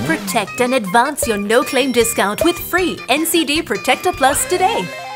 Protect and advance your no-claim discount with free NCD Protector Plus today.